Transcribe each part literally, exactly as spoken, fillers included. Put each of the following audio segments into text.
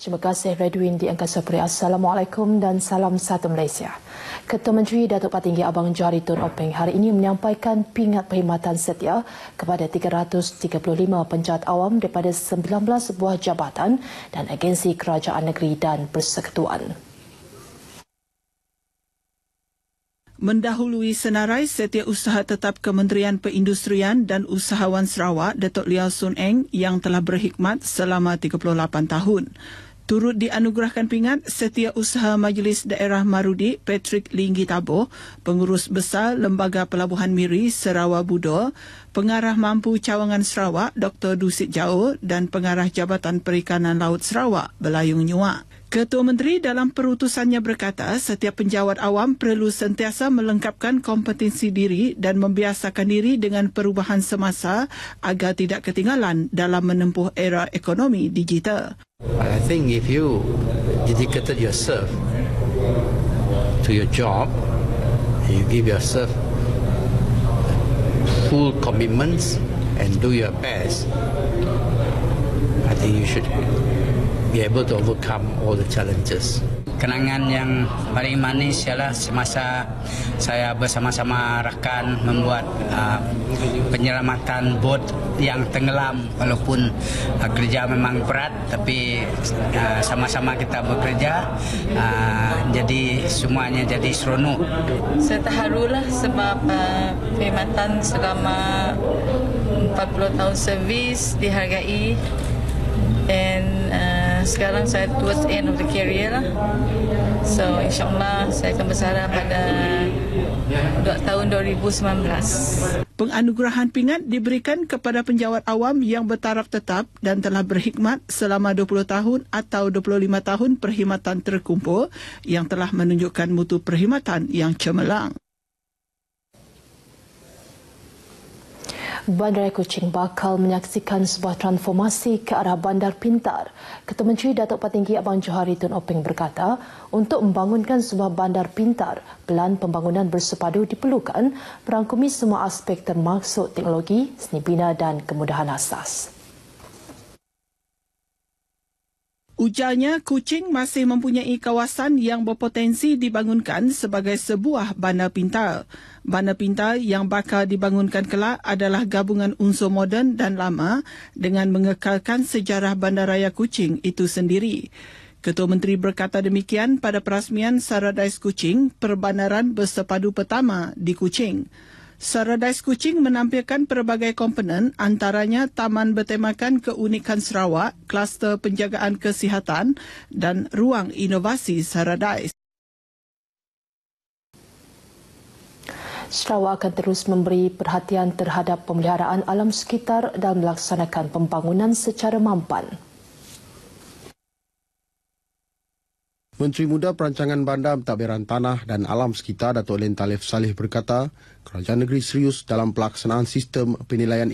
Terima kasih Redwin di Angkasa Puri. Assalamualaikum dan salam satu Malaysia. Ketua Menteri Datuk Patinggi Abang Johari Tun Openg hari ini menyampaikan pingat perkhidmatan setia kepada tiga ratus tiga puluh lima penjahat awam daripada sembilan belas buah jabatan dan agensi kerajaan negeri dan persekutuan. Mendahului senarai Setiausaha Tetap Kementerian Perindustrian dan Usahawan Sarawak, Datuk Liao Sun Eng yang telah berkhidmat selama tiga puluh lapan tahun. Turut dianugerahkan pingat Setiausaha Majlis Daerah Marudi Patrick Linggi Tabo, Pengurus Besar Lembaga Pelabuhan Miri Sarawak Budo, Pengarah Mampu Cawangan Sarawak Doktor Dusit Jao dan Pengarah Jabatan Perikanan Laut Sarawak Belayung Nyuak. Ketua Menteri dalam perutusannya berkata setiap penjawat awam perlu sentiasa melengkapkan kompetensi diri dan membiasakan diri dengan perubahan semasa agar tidak ketinggalan dalam menempuh era ekonomi digital. I think if you dedicated yourself to your job, you give yourself full commitments and do your best, I think you should be able to overcome all the challenges. Kenangan yang paling manis ialah semasa saya bersama-sama rakan membuat uh, penyelamatan bot yang tenggelam. Walaupun uh, kerja memang berat, tapi uh, sama-sama kita bekerja, uh, jadi semuanya jadi seronok. Saya terharulah sebab uh, perkhidmatan selama empat puluh tahun servis dihargai. Dan uh, sekarang saya towards the end of the career lah. So insyaAllah saya akan bersara pada tahun dua ribu sembilan belas. Penganugerahan pingat diberikan kepada penjawat awam yang bertaraf tetap dan telah berkhidmat selama dua puluh tahun atau dua puluh lima tahun perkhidmatan terkumpul yang telah menunjukkan mutu perkhidmatan yang cemerlang. Bandaraya Kuching bakal menyaksikan sebuah transformasi ke arah bandar pintar. Ketua Menteri Datuk Patinggi Abang Johari Tun Openg berkata, untuk membangunkan sebuah bandar pintar, pelan pembangunan bersepadu diperlukan merangkumi semua aspek termasuk teknologi, seni bina dan kemudahan asas. Ujarnya, Kuching masih mempunyai kawasan yang berpotensi dibangunkan sebagai sebuah bandar pintar. Bandar pintar yang bakal dibangunkan kelak adalah gabungan unsur moden dan lama dengan mengekalkan sejarah Bandaraya Kuching itu sendiri. Ketua Menteri berkata demikian pada perasmian Saradais Kuching, perbandaran bersepadu pertama di Kuching. Saradais Kuching menampilkan pelbagai komponen, antaranya taman bertemakan keunikan Sarawak, kluster penjagaan kesihatan dan ruang inovasi Saradais. Sarawak akan terus memberi perhatian terhadap pemeliharaan alam sekitar dan melaksanakan pembangunan secara mampan. Menteri Muda Perancangan Bandar, Pentadbiran Tanah dan Alam Sekitar Datuk Len Talif Saleh berkata, kerajaan negeri serius dalam pelaksanaan sistem penilaian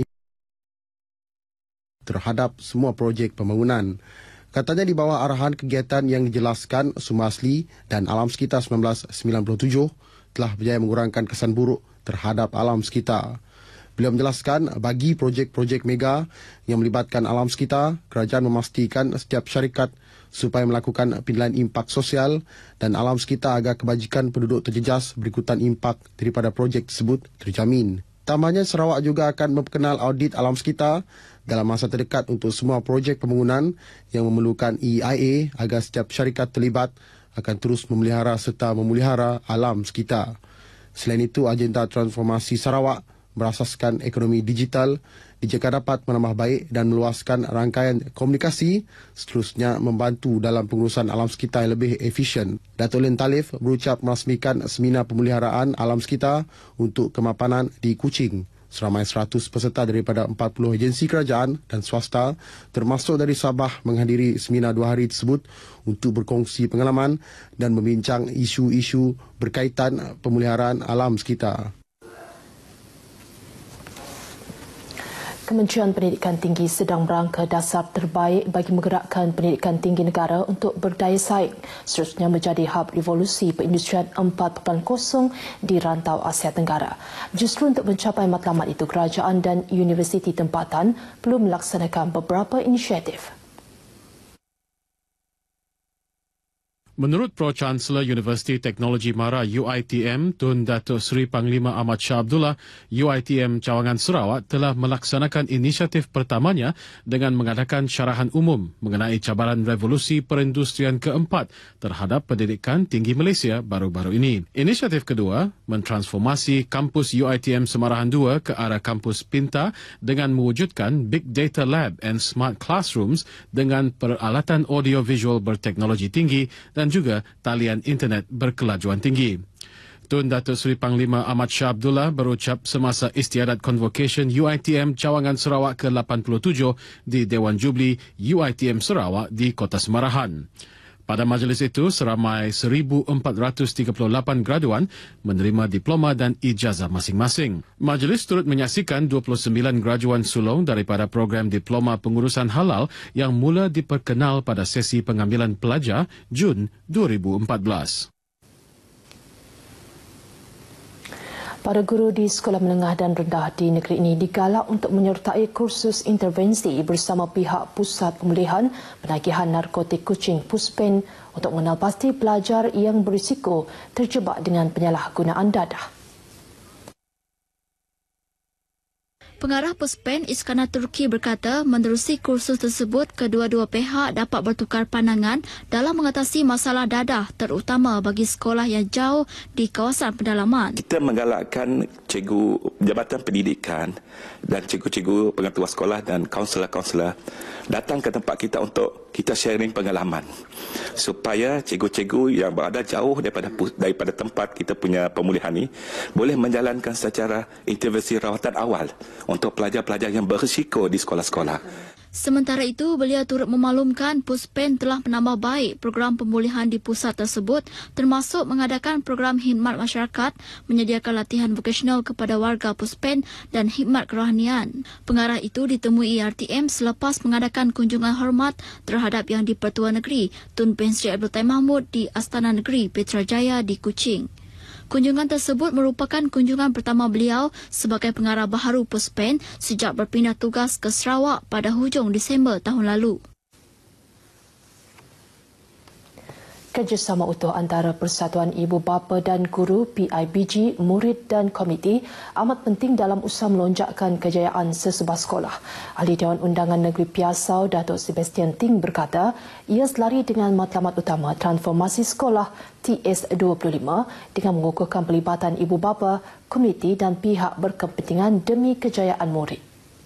terhadap semua projek pembangunan. Katanya di bawah arahan kegiatan yang dijelaskan Sumber Asli dan Alam Sekitar seribu sembilan ratus sembilan puluh tujuh telah berjaya mengurangkan kesan buruk terhadap alam sekitar. Beliau menjelaskan bagi projek-projek mega yang melibatkan alam sekitar, kerajaan memastikan setiap syarikat supaya melakukan penilaian impak sosial dan alam sekitar agar kebajikan penduduk terjejas berikutan impak daripada projek tersebut terjamin. Tambahnya, Sarawak juga akan memperkenal audit alam sekitar dalam masa terdekat untuk semua projek pembangunan yang memerlukan E I A agar setiap syarikat terlibat akan terus memelihara serta memelihara alam sekitar. Selain itu, agenda transformasi Sarawak berasaskan ekonomi digital dijangka dapat menambah baik dan meluaskan rangkaian komunikasi, seterusnya membantu dalam pengurusan alam sekitar yang lebih efisien. Datuk Len Talif berucap merasmikan seminar pemeliharaan alam sekitar untuk kemapanan di Kuching. Seramai seratus peserta daripada empat puluh agensi kerajaan dan swasta termasuk dari Sabah menghadiri seminar dua hari tersebut untuk berkongsi pengalaman dan membincang isu-isu berkaitan pemeliharaan alam sekitar. Kementerian Pendidikan Tinggi sedang merangka dasar terbaik bagi menggerakkan pendidikan tinggi negara untuk berdaya saing, seterusnya menjadi hub revolusi perindustrian empat titik kosong di rantau Asia Tenggara. Justru untuk mencapai matlamat itu, kerajaan dan universiti tempatan perlu melaksanakan beberapa inisiatif. Menurut Pro-Chancellor Universiti Teknologi Mara U I T M, Tun Datuk Seri Panglima Ahmad Shah Abdullah, U I T M Cawangan Sarawak telah melaksanakan inisiatif pertamanya dengan mengadakan syarahan umum mengenai cabaran revolusi perindustrian keempat terhadap pendidikan tinggi Malaysia baru-baru ini. Inisiatif kedua, mentransformasi kampus U I T M Semarahan dua ke arah kampus pintar dengan mewujudkan Big Data Lab and Smart Classrooms dengan peralatan audio-visual berteknologi tinggi dan dan juga talian internet berkelajuan tinggi. Tun Datuk Seri Panglima Ahmad Shah Abdullah berucap semasa istiadat Convocation U I T M Cawangan Sarawak ke lapan puluh tujuh di Dewan Jubli U I T M Sarawak di Kota Semarahan. Pada majlis itu, seramai seribu empat ratus tiga puluh lapan graduan menerima diploma dan ijazah masing-masing. Majlis turut menyaksikan dua puluh sembilan graduan sulung daripada program Diploma Pengurusan Halal yang mula diperkenal pada sesi pengambilan pelajar Jun dua ribu empat belas. Para guru di sekolah menengah dan rendah di negeri ini digalak untuk menyertai kursus intervensi bersama pihak Pusat Pemulihan Penagihan Narkotik Kuching Puspen untuk mengenal pasti pelajar yang berisiko terjebak dengan penyalahgunaan dadah. Pengarah Puspen Iskandar Turki berkata menerusi kursus tersebut kedua-dua pihak dapat bertukar pandangan dalam mengatasi masalah dadah terutama bagi sekolah yang jauh di kawasan pedalaman. Kita menggalakkan cikgu Jabatan Pendidikan dan cikgu-cikgu pengetua sekolah dan kaunselor-kaunselor datang ke tempat kita untuk kita sharing pengalaman supaya cikgu-cikgu yang berada jauh daripada daripada tempat kita punya pemulihan ini boleh menjalankan secara intervensi rawatan awal untuk pelajar-pelajar yang berisiko di sekolah-sekolah. Sementara itu, beliau turut memaklumkan Puspen telah menambah baik program pemulihan di pusat tersebut termasuk mengadakan program khidmat masyarakat, menyediakan latihan vokasional kepada warga Puspen dan khidmat kerohanian. Pengarah itu ditemui R T M selepas mengadakan kunjungan hormat terhadap Yang di-Pertua Negeri Tun Bin Sri Abdul Taim Mahmud di Astana Negeri Putrajaya di Kuching. Kunjungan tersebut merupakan kunjungan pertama beliau sebagai pengarah baharu Puspen sejak berpindah tugas ke Sarawak pada hujung Disember tahun lalu. Kerjasama utuh antara Persatuan Ibu Bapa dan Guru P I B G, murid dan komiti amat penting dalam usaha melonjakkan kejayaan sesebuah sekolah. Ahli Dewan Undangan Negeri Piasau, Datuk Sebastian Ting berkata, ia selari dengan matlamat utama transformasi sekolah T S dua puluh lima dengan mengukuhkan pelibatan ibu bapa, komiti dan pihak berkepentingan demi kejayaan murid.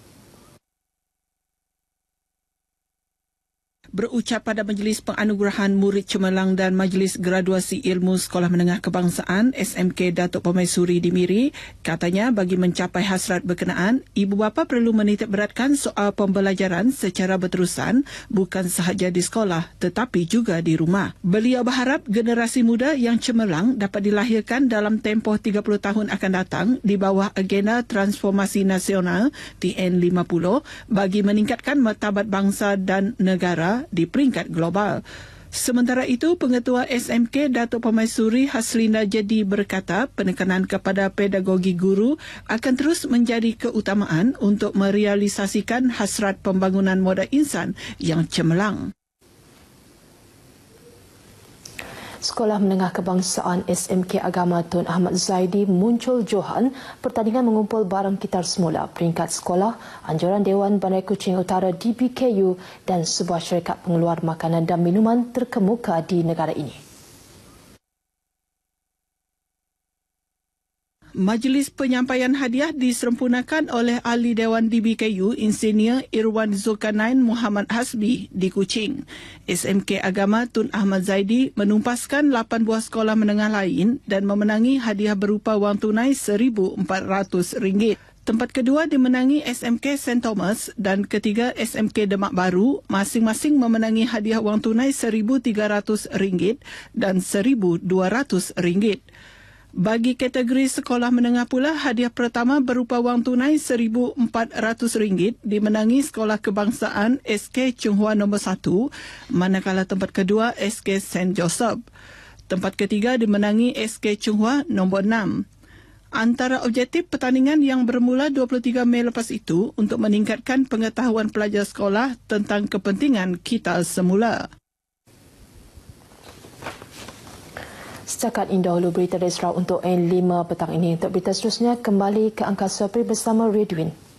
Berucap pada Majlis Penganugerahan Murid Cemerlang dan Majlis Graduasi Ilmu Sekolah Menengah Kebangsaan S M K Datuk Permaisuri di Miri, katanya bagi mencapai hasrat berkenaan, ibu bapa perlu menitikberatkan soal pembelajaran secara berterusan bukan sahaja di sekolah tetapi juga di rumah. Beliau berharap generasi muda yang cemerlang dapat dilahirkan dalam tempoh tiga puluh tahun akan datang di bawah agenda Transformasi Nasional T N lima puluh bagi meningkatkan martabat bangsa dan negara di peringkat global. Sementara itu, Pengetua S M K Datuk Permaisuri Haslinda Jadi berkata penekanan kepada pedagogi guru akan terus menjadi keutamaan untuk merealisasikan hasrat pembangunan modal insan yang cemerlang. Sekolah Menengah Kebangsaan S M K Agama Tun Ahmad Zaidi muncul Johan pertandingan mengumpul barang kitar semula peringkat sekolah, anjuran Dewan Bandar Kuching Utara D B K U dan sebuah syarikat pengeluar makanan dan minuman terkemuka di negara ini. Majlis penyampaian hadiah diserempunakan oleh Ahli Dewan D B K U Insinyur Irwan Zulkarnain Muhammad Hasbi di Kuching. S M K Agama Tun Ahmad Zaidi menumpaskan lapan buah sekolah menengah lain dan memenangi hadiah berupa wang tunai seribu empat ratus ringgit. Tempat kedua dimenangi S M K Saint Thomas dan ketiga S M K Demak Baru, masing-masing memenangi hadiah wang tunai seribu tiga ratus ringgit dan seribu dua ratus ringgit. Bagi kategori sekolah menengah pula, hadiah pertama berupa wang tunai seribu empat ratus ringgit dimenangi Sekolah Kebangsaan S K Chung Hua nombor satu, manakala tempat kedua S K Saint Joseph. Tempat ketiga dimenangi S K Chung Hua nombor enam. Antara objektif pertandingan yang bermula dua puluh tiga Mei lepas itu untuk meningkatkan pengetahuan pelajar sekolah tentang kepentingan kita semula. Setakat ini dahulu berita dari Sarawak untuk N lima petang ini. Untuk berita seterusnya, kembali ke Angkasa Peri bersama Ridwin.